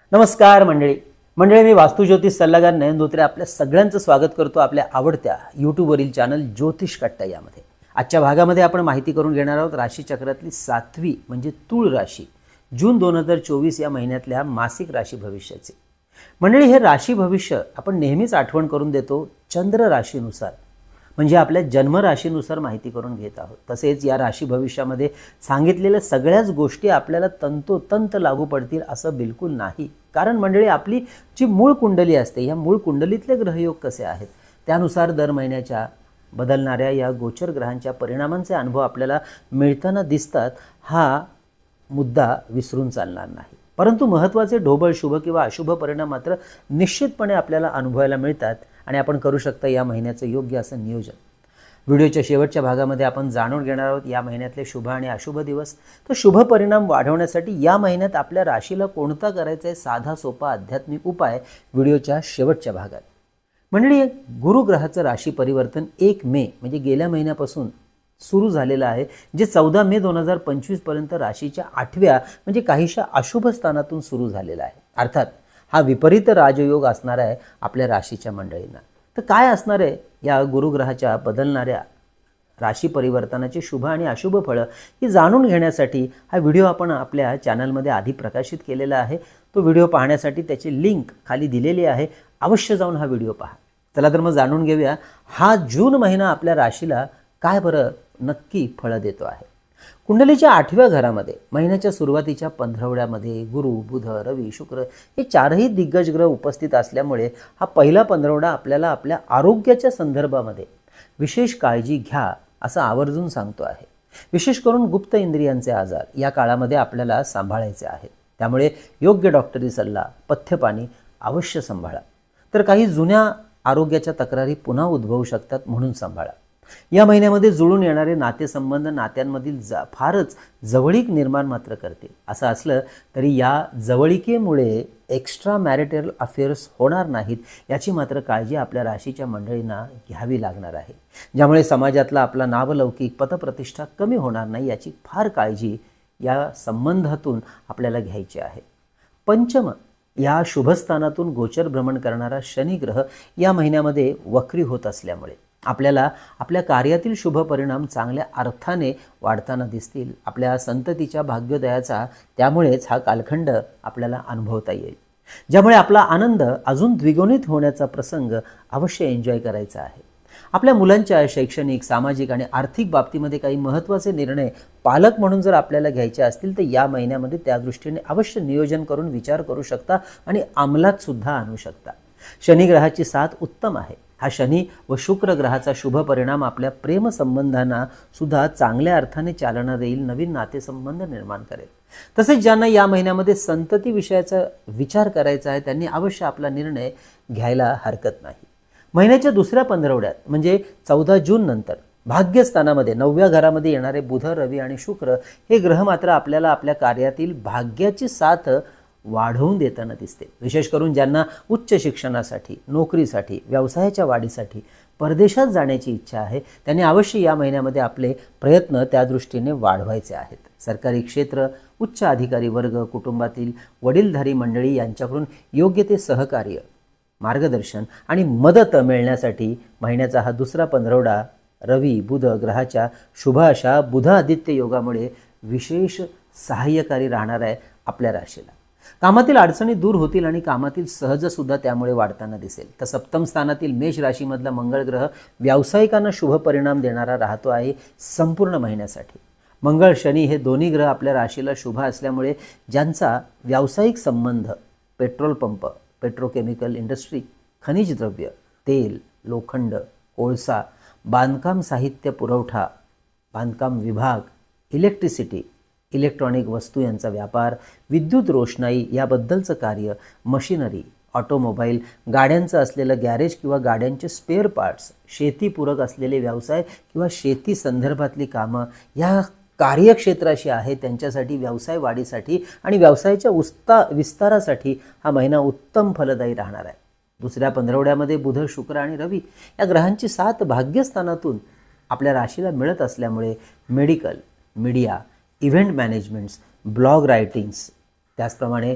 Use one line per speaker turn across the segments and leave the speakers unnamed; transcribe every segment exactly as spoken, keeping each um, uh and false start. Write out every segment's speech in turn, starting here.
नमस्कार मंडळी मंडळी मी वास्तुज्योतिष सल्लागार नयन धोत्रे आपल्या सगळ्यांचं स्वागत करतो आपल्या आवडत्या यूट्यूबवरील चॅनल ज्योतिष कट्टा यामध्ये। आजच्या भागामध्ये आपण माहिती करून घेणार आहोत राशीचक्रातली सातवी म्हणजे तुळ राशी जून दोन हजार चोवीस या महिन्यातल्या मासिक राशी भविष्याचे। मंडळी हे राशी भविष्य आपण नेहमीच आठवण करून देतो चंद्र राशीनुसार, म्हणजे आपल्या जन्म राशीनुसार माहिती करून घेत आहोत। तसेच या राशी भविष्यामध्ये सांगितलेल्या सगळ्याच गोष्टी आपल्याला तंतोतंत लागू पडतील असं बिलकुल नाही। कारण मंडळी आपली जी मूळ कुंडली असते या मूळ कुंडलीतले ग्रहयोग कसे आहेत त्यानुसार दर महिन्याच्या बदलणाऱ्या या गोचर ग्रहांच्या परिणामांचे अनुभव आपल्याला मिळताना दिसतात, हा मुद्दा विसरून चालणार नाही। परंतु महत्त्वाचे ढोबळ शुभ किंवा अशुभ परिणाम मात्र निश्चितपणे आपल्याला अनुभवायला मिळतात आणि आपण करू शकता या महिन्याचं योग्य असं नियोजन। व्हिडिओच्या शेवटच्या भागामध्ये आपण जाणून घेणार आहोत या महिन्यातले शुभ आणि अशुभ दिवस। तर शुभ परिणाम वाढवण्यासाठी या महिन्यात आपल्या राशीला कोणता करायचा आहे साधा सोपा आध्यात्मिक उपाय व्हिडिओच्या शेवटच्या भागात। मंडळी गुरु ग्रहाचं राशी परिवर्तन एक मे म्हणजे गेल्या महिन्यापासून सुरू झालेलं आहे, जे चौदा मे दोन हजार पंचवीस पर्यंत राशीच्या आठव्या म्हणजे काहीशा अशुभ स्थानातून सुरू झालेला आहे। अर्थात हा विपरीत राजयोग असणार आहे आपल्या राशीच्या मंडळींना। तर काय असणार आहे या गुरुग्रहाच्या बदलणाऱ्या राशी परिवर्तनाचे शुभ आणि अशुभ फळं ही जाणून घेण्यासाठी हा व्हिडिओ आपण आपल्या चॅनलमध्ये आधी प्रकाशित केलेला आहे। तो व्हिडिओ पाहण्यासाठी त्याची लिंक खाली दिलेली आहे, अवश्य जाऊन हा व्हिडिओ पहा। चला तर मग जाणून घेऊया हा जून महिना आपल्या राशीला काय बरं नक्की फळं देतो आहे। कुंडलीच्या आठव्या घरामध्ये महिन्याच्या सुरुवातीच्या पंधरवड्यामध्ये गुरु, बुध, रवी, शुक्र हे चारही दिग्गज ग्रह उपस्थित असल्यामुळे हा पहिला पंधरवडा आपल्याला आपल्या आरोग्याच्या संदर्भामध्ये विशेष काळजी घ्या असं आवर्जून सांगतो आहे। विशेष करून गुप्त इंद्रियांचे आजार या काळामध्ये आपल्याला सांभाळायचे आहेत, त्यामुळे योग्य डॉक्टरी सल्ला पथ्यपाणी अवश्य सांभाळा। तर काही जुन्या आरोग्याच्या तक्रारी पुन्हा उद्भवू शकतात म्हणून सांभाळा। या महिन्यामध्ये जुळून येणारे नातेसंबंध नात्यांमधील जा फारच जवळीक निर्माण मात्र करतील। असं असलं तरी या जवळिकेमुळे एक्स्ट्रा मॅरिटल अफेअर्स होणार नाहीत याची मात्र काळजी आपल्या राशीच्या मंडळींना घ्यावी लागणार आहे, ज्यामुळे समाजातला आपला नावलौकिक पतप्रतिष्ठा कमी होणार नाही याची फार काळजी या संबंधातून आपल्याला घ्यायची आहे। पंचम या शुभस्थानातून गोचर भ्रमण करणारा शनी ग्रह या महिन्यामध्ये वक्री होत असल्यामुळे आपल्याला आपल्या कार्यातील शुभ परिणाम चांगल्या अर्थाने वाढताना दिसतील। आपल्या संततीच्या भाग्योदयाचा त्यामुळेच हा कालखंड आपल्याला अनुभवता येईल, ज्यामुळे आपला आनंद अजून द्विगुणित होण्याचा प्रसंग अवश्य एन्जॉय करायचा आहे। आपल्या मुलांच्या शैक्षणिक सामाजिक आणि आर्थिक बाबतीमध्ये काही महत्त्वाचे निर्णय पालक म्हणून जर आपल्याला घ्यायचे असतील तर या महिन्यामध्ये त्या दृष्टीने अवश्य नियोजन करून विचार करू शकता आणि अंमलात सुद्धा आणू शकता। शनी ग्रहाची साथ उत्तम आहे। हा शनी व शुक्र ग्रहाचा शुभ परिणाम आपल्या प्रेम संबंधांना सुद्धा चांगल्या अर्थाने चालना देईल, नवीन नातेसंबंध निर्माण करेल। तसेच ज्यांना या महिन्यामध्ये संतती विषयाचा विचार करायचा आहे त्यांनी अवश्य आपला निर्णय घ्यायला हरकत नाही। महिन्याच्या दुसऱ्या पंधरवड्यात म्हणजे चौदा जून नंतर भाग्यस्थानामध्ये नवव्या घरामध्ये येणारे बुध, रवी आणि शुक्र हे ग्रह मात्र आपल्याला आपल्या कार्यातील भाग्याची साथ वाढवून देताना दिसते। विशेष करून ज्यांना उच्च शिक्षणासाठी, नोकरीसाठी, व्यवसायाच्या वाढीसाठी परदेशात जाण्याची इच्छा आहे त्यांनी अवश्य या महिन्यामध्ये आपले प्रयत्न त्या दृष्टीने वाढवायचे आहेत। सरकारी क्षेत्र, उच्च अधिकारी वर्ग, कुटुंबातील वडीलधारी मंडळी यांच्याकडून योग्य ते सहकार्य, मार्गदर्शन आणि मदत मिळण्यासाठी महिन्याचा हा दुसरा पंधरवडा रवी बुध ग्रहाच्या शुभ अशा बुध आदित्य योगामुळे विशेष सहाय्यकारी राहणार आहे आपल्या राशीला। कामातील अडचणी दूर होतील आणि कामातील सहज सुद्धा त्यामुळे वाढताना दिसेल। तर सप्तम स्थानातील मेष राशीमधला मंगळ ग्रह व्यावसायिकांना शुभ परिणाम देणारा राहतो आहे संपूर्ण महिन्यासाठी। मंगळ शनी हे दोन्ही ग्रह आपल्या राशीला शुभ असल्यामुळे ज्यांचा व्यावसायिक संबंध पेट्रोल पंप, पेट्रोकेमिकल इंडस्ट्री, खनिज द्रव्य, तेल, लोखंड, कोळसा, बांधकाम साहित्य पुरवठा, बांधकाम विभाग, इलेक्ट्रिसिटी, इलेक्ट्रॉनिक वस्तू यांचा व्यापार, विद्युत रोषणाई याबद्दलचं कार्य, मशिनरी, ऑटोमोबाईल, गाड्यांचं असलेलं गॅरेज किंवा गाड्यांचे स्पेअर पार्ट्स, शेतीपूरक असलेले व्यवसाय किंवा शेती संदर्भातली कामं या कार्यक्षेत्राशी आहे त्यांच्यासाठी व्यवसाय वाढीसाठी आणि व्यवसायाच्या उस्ता विस्तारासाठी हा महिना उत्तम फलदायी राहणार आहे। दुसऱ्या पंधरवड्यामध्ये बुध, शुक्र आणि रवी या ग्रहांची साथ भाग्यस्थानातून आपल्या राशीला मिळत असल्यामुळे medical, media, event managements, blog writings, त्याचप्रमाणे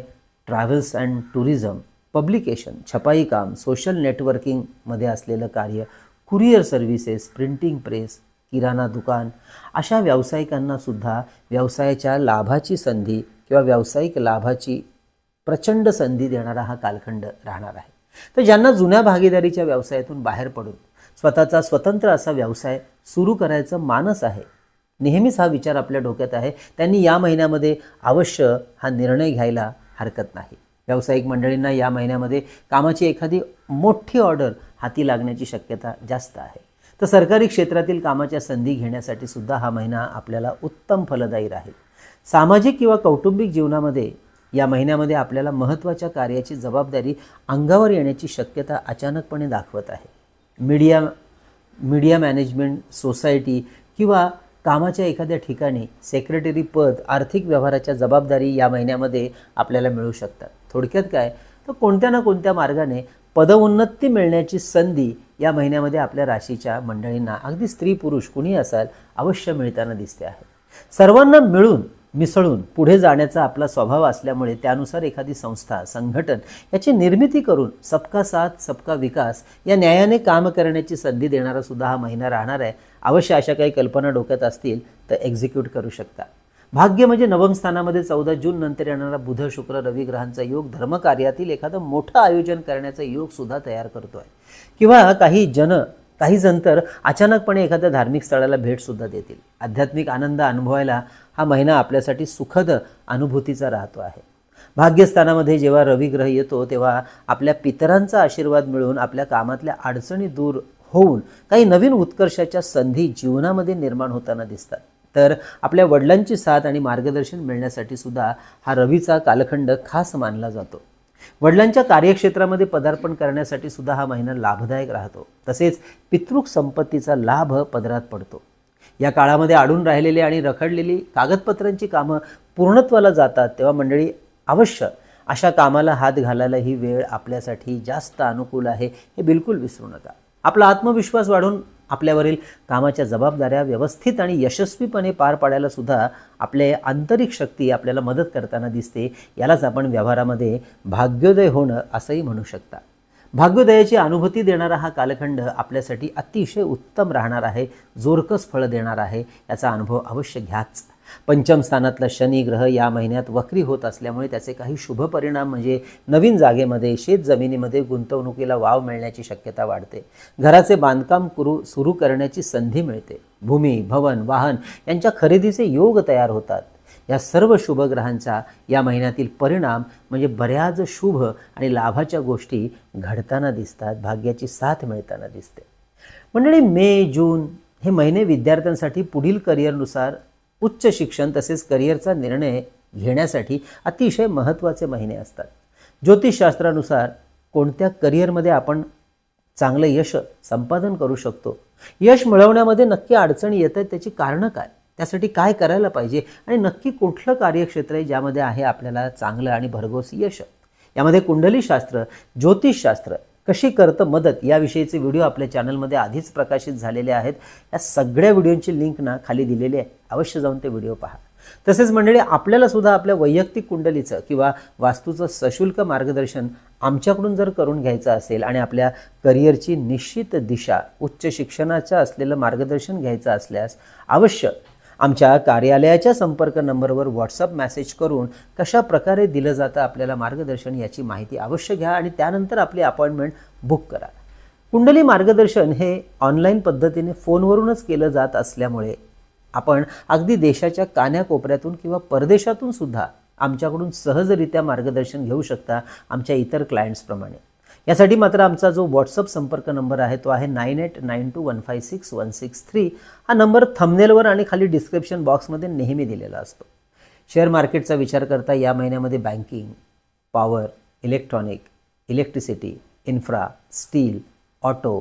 ट्रॅव्हल्स अँड टुरिझम, पब्लिकेशन, छपाई काम, सोशल नेटवर्किंगमध्ये असलेलं कार्य, कुरिअर सर्व्हिसेस, प्रिंटिंग प्रेस, किराणा दुकान, अशा व्यावसायिकांना सुद्धा व्यवसायाच्या लाभाची संधी किंवा व्यावसायिक लाभाची प्रचंड संधी देणारा हा कालखंड राहणार आहे. तर ज्यांना जुन्या भागीदारीच्या व्यवसायातून बाहेर पडून स्वतःचा स्वतंत्र असा व्यवसाय सुरू करायचं मानस आहे, नेहमीच हा विचार आपल्या डोक्यात आहे, त्यांनी या महिन्यामध्ये अवश्य हा निर्णय घ्यायला हरकत नाही. व्यावसायिक मंडळींना या महिन्यामध्ये कामाची एखादी मोठी ऑर्डर हाती लागण्याची शक्यता जास्त आहे. तर सरकारी क्षेत्रातील कामाच्या संधी घेण्यासाठी सुद्धा हा महिना आपल्याला उत्तम फलदायी राहील. सामाजिक किंवा कौटुंबिक जीवनामध्ये या महिन्यामध्ये आपल्याला महत्त्वाच्या कार्याची जबाबदारी अंगावर येण्याची शक्यता अचानकपणे दाखवत आहे. मीडिया मीडिया मॅनेजमेंट, सोसायटी किंवा कामाच्या एखाद्या ठिकाणी सेक्रेटरी पद, आर्थिक व्यवहाराच्या जबाबदारी या महिन्यामध्ये आपल्याला मिळू शकतात. थोडक्यात काय, तर कोणत्या ना कोणत्या मार्गाने पदोन्नती मिळण्याची संधी या महिन्यामध्ये आपल्या राशीच्या मंडळींना, अगदी स्त्री पुरुष कुणी असाल, अवश्य मिळताना दिसते आहे. सर्वांना मिळून मिसळून पुढे जाण्याचा आपला स्वभाव असल्यामुळे त्यानुसार एखादी संस्था, संघटन याची निर्मिती करून सबका साथ सबका विकास या न्यायाने काम करण्याची संधी देणारा सुद्धा हा महिना राहणार आहे. अवश्य अशा काही कल्पना डोक्यात असतील तर एक्झिक्यूट करू शकता. भाग्य म्हणजे नवम स्थानामध्ये चौदा जून नंतर येणारा बुध, शुक्र, रवी ग्रहांचा योग धर्मकार्यातील एखादं मोठं आयोजन करण्याचा योग सुद्धा तयार करतोय. किंवा काही जन काही जण तर अचानकपणे एखाद्या धार्मिक स्थळाला भेट सुद्धा देतील. आध्यात्मिक आनंद अनुभवायला हा महिना आपल्यासाठी सुखद अनुभूतीचा राहतो आहे. भाग्यस्थानामध्ये जेव्हा रवी ग्रह येतो तेव्हा आपल्या पितरांचा आशीर्वाद मिळून आपल्या कामातल्या अडचणी दूर होऊन काही नवीन उत्कर्षाच्या संधी जीवनामध्ये निर्माण होताना दिसतात. तर आपल्या वडिलांची साथ आणि मार्गदर्शन मिळण्यासाठी सुद्धा हा रवीचा कालखंड खास मानला जातो. वडिलांच्या कार्यक्षेत्रामध्ये पदार्पण करण्यासाठी सुद्धा हा महिना लाभदायक राहतो. तसेच पितृक संपत्तीचा लाभ पदरात पडतो. या काळामध्ये अडून राहिलेली आणि रखडलेली कागदपत्रांची कामं पूर्णत्वाला जातात तेव्हा मंडळी अवश्य अशा कामाला हात घालायला ही वेळ आपल्यासाठी जास्त अनुकूल आहे, हे बिलकुल विसरू नका. आपला आत्मविश्वास वाढून आपल्यावरील कामाच्या जबाबदाऱ्या व्यवस्थित आणि यशस्वीपणे पार पाडायला सुद्धा आपले आंतरिक शक्ती आपल्याला मदत करताना दिसते. यालाच आपण व्यवहारामध्ये भाग्योदय होणं असंही म्हणू शकता. भाग्योदयाची अनुभूती देणारा हा कालखंड आपल्यासाठी अतिशय उत्तम राहणार आहे, जोरकस फळ देणार आहे. याचा अनुभव अवश्य घ्याच. पंचम स्थानातला शनी ग्रह या महिन्यात वक्री होत असल्यामुळे त्याचे काही शुभ परिणाम म्हणजे नवीन जागेमध्ये, शेत जमिनीमध्ये गुंतवणुकीला वाव मिळण्याची शक्यता वाढते. घराचे बांधकाम करू सुरू करण्याची संधी मिळते. भूमी, भवन, वाहन यांच्या खरेदीचे योग तयार होतात. या सर्व शुभ ग्रहांचा या महिन्यातील परिणाम म्हणजे बऱ्याच शुभ आणि लाभाच्या गोष्टी घडताना दिसतात, भाग्याची साथ मिळताना दिसते. मंडळी, मे जून हे महिने विद्यार्थ्यांसाठी पुढील करिअरनुसार उच्च शिक्षण तसेच करिअरचा निर्णय घेण्यासाठी अतिशय महत्त्वाचे महिने असतात. ज्योतिषशास्त्रानुसार कोणत्या करिअरमध्ये आपण चांगलं यश संपादन करू शकतो, यश मिळवण्यामध्ये नक्की अडचणी येतात, त्याची कारणं काय, त्यासाठी काय करायला पाहिजे आणि नक्की कुठलं कार्यक्षेत्र आहे ज्यामध्ये आहे आपल्याला चांगलं आणि भरघोस यश, यामध्ये कुंडलीशास्त्र, ज्योतिषशास्त्र कशी करतं मदत याविषयीचे व्हिडिओ आपल्या चॅनलमध्ये आधीच प्रकाशित झालेले आहेत. या सगळ्या व्हिडिओंची लिंक ना खाली दिलेली आहे, अवश्य जाऊन ते व्हिडिओ पहा. तसेच मंडळी, आपल्याला सुद्धा आपल्या वैयक्तिक कुंडलीचं किंवा वास्तूचं सशुल्क मार्गदर्शन आमच्याकडून जर करून घ्यायचं असेल आणि आपल्या करिअरची निश्चित दिशा, उच्च शिक्षणाचं असलेलं मार्गदर्शन घ्यायचं असल्यास अवश्य आमच्या कार्यालयाच्या संपर्क नंबरवर व्हॉट्सअप मेसेज करून कशा प्रकारे दिलं जातं आपल्याला मार्गदर्शन याची माहिती अवश्य घ्या आणि त्यानंतर आपली अपॉइंटमेंट बुक करा. कुंडली मार्गदर्शन हे ऑनलाईन पद्धतीने फोनवरूनच केलं जात असल्यामुळे आपण अगदी देशाच्या कान्याकोपऱ्यातून किंवा परदेशातून सुद्धा आमच्याकडून सहजरित्या मार्गदर्शन घेऊ शकता आमच्या इतर क्लायंट्सप्रमाणे. यासाठी मात्र आमचा जो व्हॉट्सअप संपर्क नंबर आहे तो आहे nine eight nine two one five six one six three. हा नंबर थंबनेलवर आणि खाली डिस्क्रिप्शन बॉक्समध्ये नेहमी दिलेला असतो. शेअर मार्केटचा विचार करता या महिन्यामध्ये banking, power, electronic, electricity, infra, steel, auto,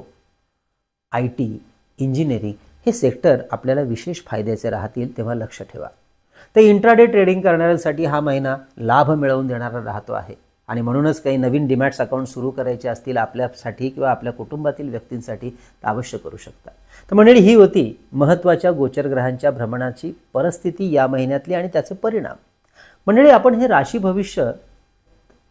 I T, engineering हे सेक्टर आपल्याला विशेष फायद्याचे राहतील, तेव्हा लक्ष ठेवा. तर इंट्राडे ट्रेडिंग करणाऱ्यांसाठी हा महिना लाभ मिळवून देणारा राहतो आहे आणि म्हणूनच काही नवीन डिमॅट्स अकाउंट सुरू करायचे असतील आपल्यासाठी किंवा आपल्या कुटुंबातील व्यक्तींसाठी तर अवश्य करू शकता. तर मंडळी, ही होती महत्त्वाच्या गोचर ग्रहांच्या भ्रमणाची परिस्थिती या महिन्यातली आणि त्याचे परिणाम. मंडळी, आपण हे राशी भविष्य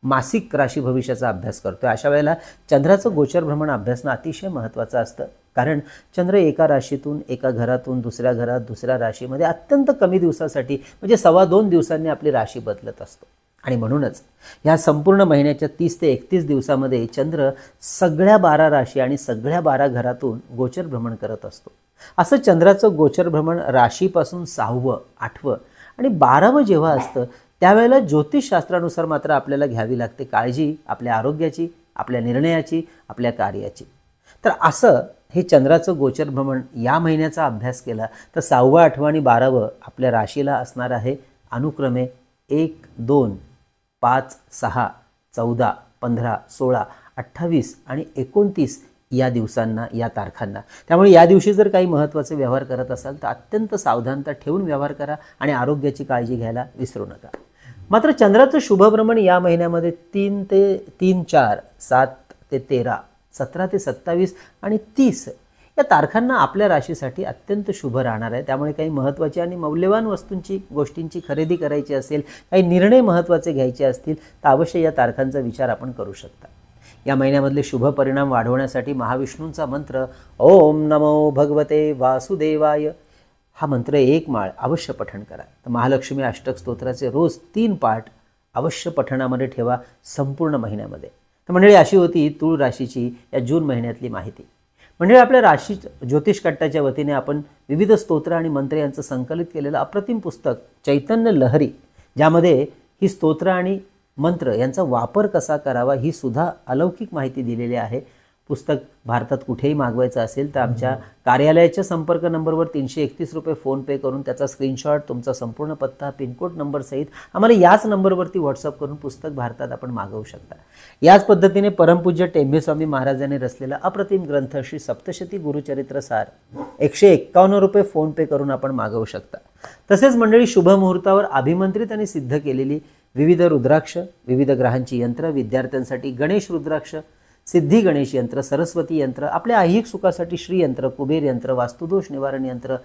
मासिक राशी भविष्याचा अभ्यास करतोय, अशा वेळेला चंद्राचं गोचर भ्रमण अभ्यासणं अतिशय महत्त्वाचं असतं. कारण चंद्र एका राशीतून एका घरातून दुसऱ्या घरात दुसऱ्या राशीमध्ये अत्यंत कमी दिवसासाठी म्हणजे सव्वा दोन दिवसांनी आपली राशी बदलत असतो. आणि म्हणूनच ह्या संपूर्ण महिन्याच्या तीस ते एकतीस दिवसामध्ये चंद्र सगळ्या बारा राशी आणि सगळ्या बारा घरातून गोचर भ्रमण करत असतो. असं चंद्राचं गोचर भ्रमण राशीपासून सहावं, आठवं आणि बारावं जेव्हा असतं त्यावेळेला ज्योतिषशास्त्रानुसार मात्र आपल्याला घ्यावी लागते काळजी आपल्या आरोग्याची, आपल्या निर्णयाची, आपल्या कार्याची. तर असं हे चंद्राचं गोचर भ्रमण या महिन्याचा अभ्यास केला तर सहावं, आठवं आणि बारावं आपल्या राशीला असणार आहे अनुक्रमे एक, दोन, पाच, सहा, चौदा, पंधरा, सोळा, अठ्ठावीस आणि एकोणतीस या दिवसांना, या तारखांना. त्यामुळे या दिवशी जर काही महत्त्वाचे व्यवहार करत असाल तर अत्यंत सावधानता ठेवून व्यवहार करा आणि आरोग्याची काळजी घ्यायला विसरू नका. मात्र चंद्राचं शुभभ्रमण या महिन्यामध्ये तीन ते तीन चार, सात ते तेरा, सतरा ते सत्तावीस आणि तीस या तारखांना आपल्या राशीसाठी अत्यंत शुभ राहणार आहे. त्यामुळे काही महत्त्वाची आणि मौल्यवान वस्तूंची, गोष्टींची खरेदी करायची असेल, काही निर्णय महत्त्वाचे घ्यायचे असतील तर अवश्य या तारखांचा विचार आपण करू शकता. या महिन्यामधले शुभ परिणाम वाढवण्यासाठी महाविष्णूंचा मंत्र ओम नमो भगवते वासुदेवाय हा मंत्र एक माळ अवश्य पठण करा. तर महालक्ष्मी अष्टक स्तोत्राचे रोज तीन पाठ अवश्य पठणामध्ये ठेवा संपूर्ण महिन्यामध्ये. तर मंडळी अशी होती तूळ राशीची या जून महिन्यातली माहिती. म्हणजे आपल्या राशी ज्योतिष कट्टाच्या वतीने आपण विविध स्तोत्र आणि मंत्र यांचं संकलित केलेलं अप्रतिम पुस्तक चैतन्य लहरी, ज्यामध्ये ही स्तोत्र आणि मंत्र यांचा वापर कसा करावा ही सुद्धा अलौकिक माहिती दिलेली आहे. पुस्तक भारतात कुठेही मागवायचं असेल तर आमच्या कार्यालयाच्या संपर्क नंबरवर तीनशे एकतीस रुपये फोनपे करून त्याचा स्क्रीनशॉट, तुमचा संपूर्ण पत्ता, पिनकोड नंबर सहित आम्हाला याच नंबरवरती व्हॉट्सअप करून पुस्तक भारतात आपण मागवू शकता. याच पद्धतीने परमपूज्य टेंबे स्वामी महाराजांनी रचलेला अप्रतिम ग्रंथ श्री सप्तशती गुरुचरित्र सार एकशे एक्कावन्न रुपये फोनपे करून आपण मागवू शकता. तसेच मंडळी शुभ मुहूर्तावर अभिमंत्रित आणि सिद्ध केलेली विविध रुद्राक्ष, विविध ग्रहांची यंत्र, विद्यार्थ्यांसाठी गणेश रुद्राक्ष, सिद्धी गणेश यंत्र, सरस्वती यंत्र, आपल्या ऐहिक सुखासाठी श्री यंत्र, कुबेर यंत्र, वास्तुदोष निवारण यंत्र,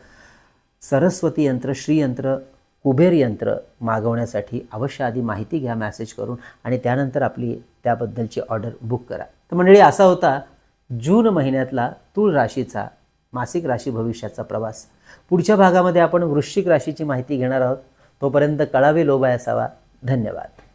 सरस्वती यंत्र, श्री यंत्र, कुबेर यंत्र मागवण्यासाठी अवश्य आधी माहिती घ्या मॅसेज करून आणि त्यानंतर आपली त्याबद्दलची ऑर्डर बुक करा. तर मंडळी असा होता जून महिन्यातला तूळ राशीचा मासिक राशी भविष्याचा प्रवास. पुढच्या भागामध्ये आपण वृश्चिक राशीची माहिती घेणार आहोत. तोपर्यंत कळावे लोभाय असावा. धन्यवाद.